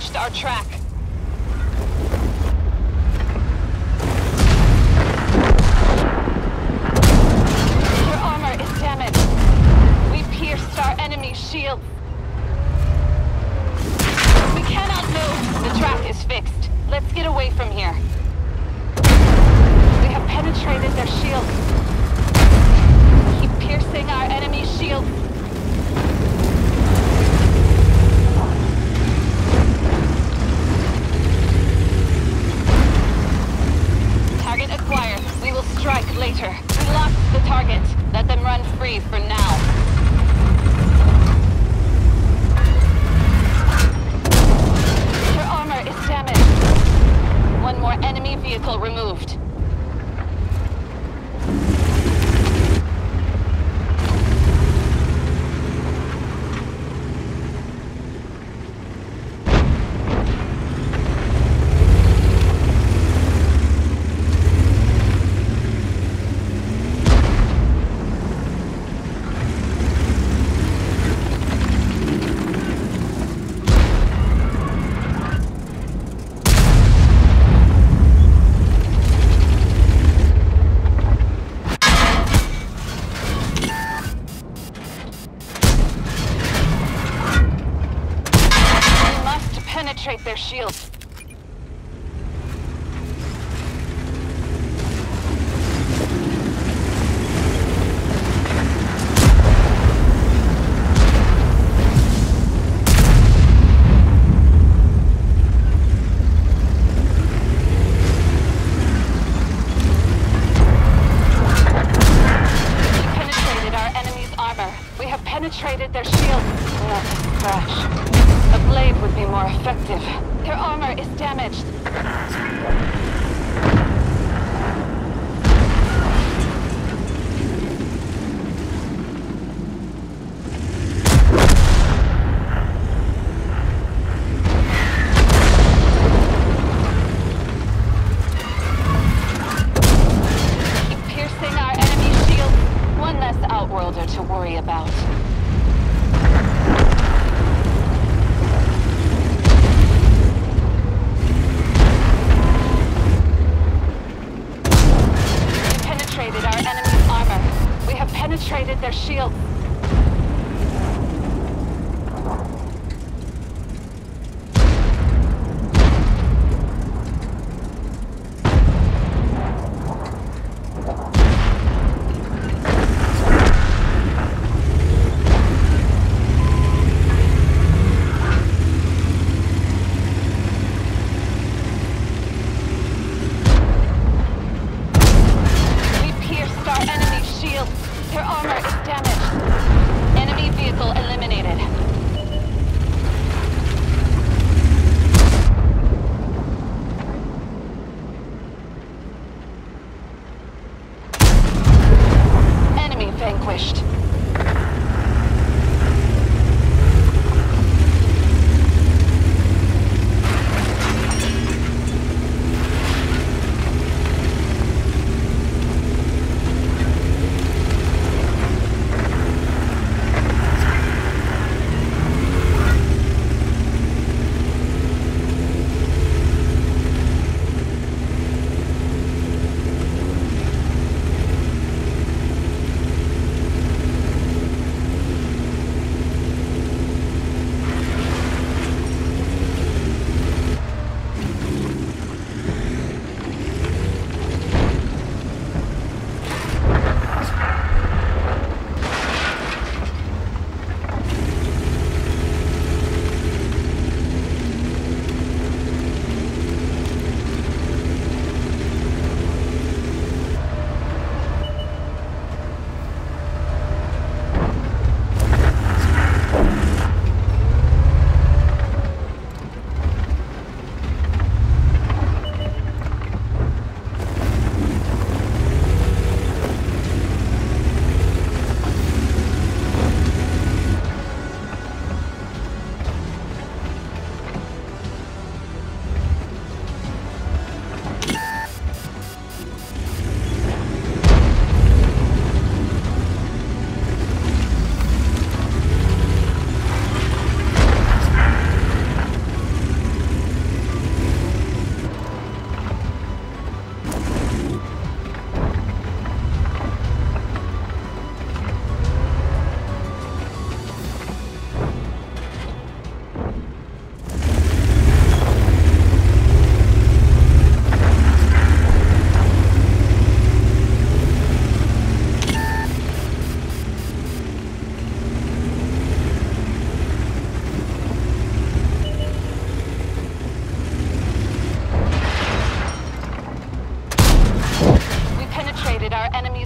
approached our track. Your armor is damaged. We pierced our enemy's shield. We cannot move. The track is fixed. Let's get away from here. We have penetrated their shield. Keep piercing our enemy's shield. Target acquired. We will strike later. We lost the target. Let them run free for now. Your armor is damaged. One more enemy vehicle removed. Penetrate their shields. Penetrated their shield. Not a scratch. A blade would be more effective. Their armor is damaged. Keep piercing our enemy's shield. One less outworlder to worry about.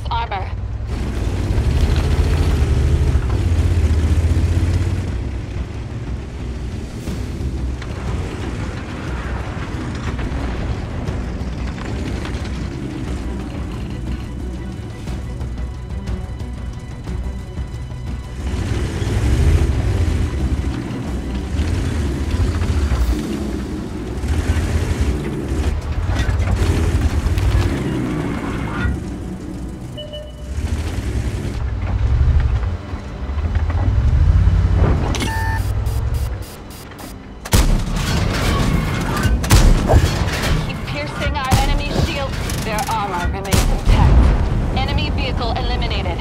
armor. Their armor remains intact. Enemy vehicle eliminated.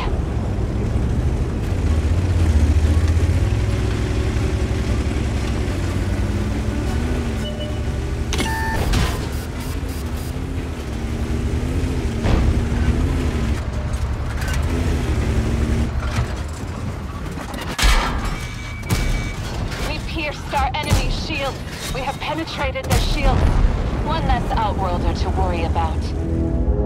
We pierced our enemy's shield. We have penetrated their shield. One less outworlder to worry about.